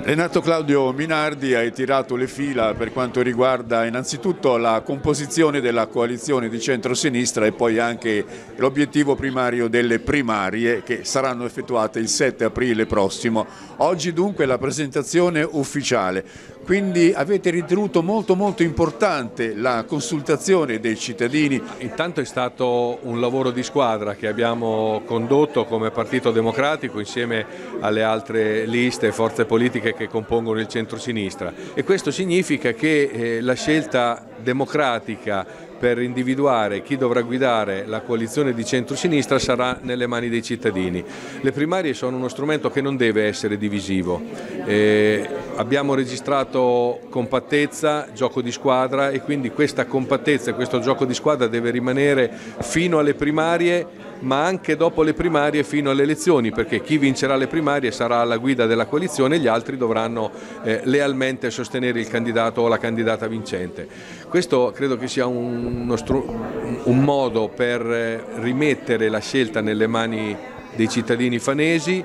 Renato Claudio Minardi, hai tirato le fila per quanto riguarda innanzitutto la composizione della coalizione di centrosinistra e poi anche l'obiettivo primario delle primarie che saranno effettuate il 7 aprile prossimo. Oggi dunque la presentazione ufficiale, quindi avete ritenuto molto importante la consultazione dei cittadini. Intanto è stato un lavoro di squadra che abbiamo condotto come Partito Democratico insieme alle altre liste e forze politiche che compongono il centro-sinistra, e questo significa che la scelta democratica per individuare chi dovrà guidare la coalizione di centro-sinistra sarà nelle mani dei cittadini. Le primarie sono uno strumento che non deve essere divisivo. Abbiamo registrato compattezza, gioco di squadra, e quindi questa compattezza e questo gioco di squadra deve rimanere fino alle primarie, ma anche dopo le primarie fino alle elezioni, perché chi vincerà le primarie sarà alla guida della coalizione e gli altri dovranno lealmente sostenere il candidato o la candidata vincente. Questo credo che sia un modo per rimettere la scelta nelle mani dei cittadini fanesi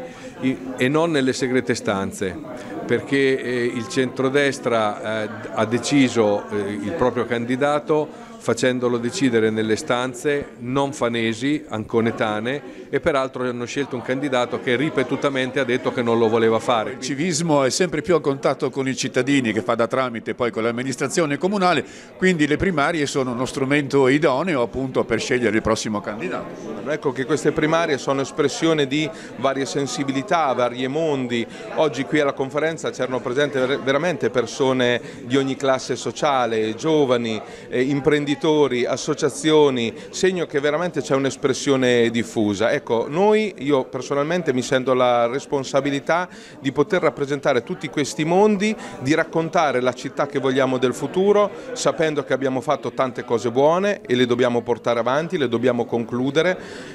e non nelle segrete stanze, perché il centrodestra ha deciso il proprio candidato facendolo decidere nelle stanze non fanesi, anconetane, e peraltro hanno scelto un candidato che ripetutamente ha detto che non lo voleva fare. Il civismo è sempre più a contatto con i cittadini, che fa da tramite poi con l'amministrazione comunale, quindi le primarie sono uno strumento idoneo appunto per scegliere il prossimo candidato. Ecco che queste primarie sono espressione di varie sensibilità, vari mondi. Oggi qui alla conferenza c'erano presenti veramente persone di ogni classe sociale, giovani, imprenditori, associazioni, segno che veramente c'è un'espressione diffusa. Ecco, io personalmente mi sento la responsabilità di poter rappresentare tutti questi mondi, di raccontare la città che vogliamo del futuro, sapendo che abbiamo fatto tante cose buone e le dobbiamo portare avanti, le dobbiamo concludere,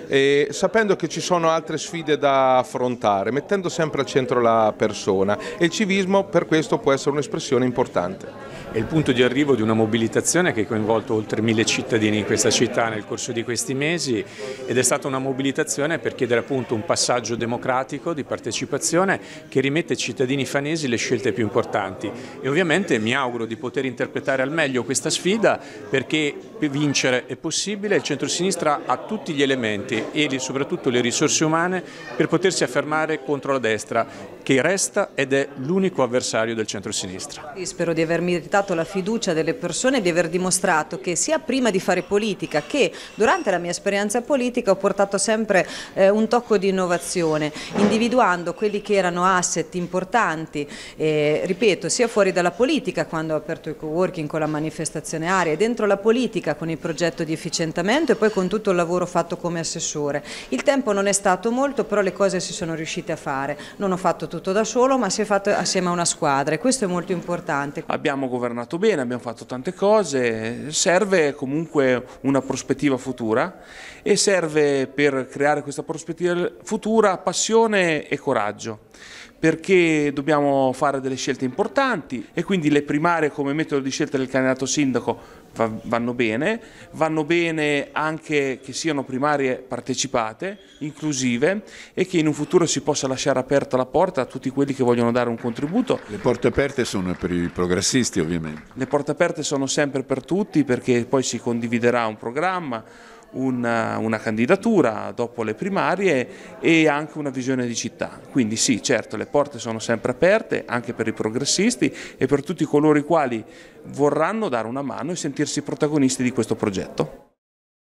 e sapendo che ci sono altre sfide da affrontare, mettendo sempre al centro la persona, e il civismo per questo può essere un'espressione importante. È il punto di arrivo di una mobilitazione che ha coinvolto oltre 1000 cittadini in questa città nel corso di questi mesi, ed è stata una mobilitazione per chiedere appunto un passaggio democratico di partecipazione che rimette ai cittadini fanesi le scelte più importanti, e ovviamente mi auguro di poter interpretare al meglio questa sfida, perché per vincere è possibile. Il centrosinistra ha tutti gli elementi e soprattutto le risorse umane per potersi affermare contro la destra, che resta ed è l'unico avversario del centrosinistra. Spero di aver meritato la fiducia delle persone e di aver dimostrato che sia prima di fare politica che durante la mia esperienza politica ho portato sempre un tocco di innovazione, individuando quelli che erano asset importanti, ripeto, sia fuori dalla politica quando ho aperto il coworking con la manifestazione Aria, e dentro la politica con il progetto di efficientamento e poi con tutto il lavoro fatto come assessore. Il tempo non è stato molto, però le cose si sono riuscite a fare. Non ho fatto tutto da solo, ma si è fatto assieme a una squadra, e questo è molto importante. Abbiamo governato bene, abbiamo fatto tante cose, serve comunque una prospettiva futura, e serve per creare questa prospettiva futura passione e coraggio, perché dobbiamo fare delle scelte importanti, e quindi le primarie come metodo di scelta del candidato sindaco vanno bene anche che siano primarie partecipate, inclusive, e che in un futuro si possa lasciare aperta la porta a tutti quelli che vogliono dare un contributo. Le porte aperte sono per i progressisti, ovviamente. Le porte aperte sono sempre per tutti, perché poi si condividerà un programma, una candidatura dopo le primarie e anche una visione di città. Quindi sì, certo, le porte sono sempre aperte anche per i progressisti e per tutti coloro i quali vorranno dare una mano e sentirsi protagonisti di questo progetto.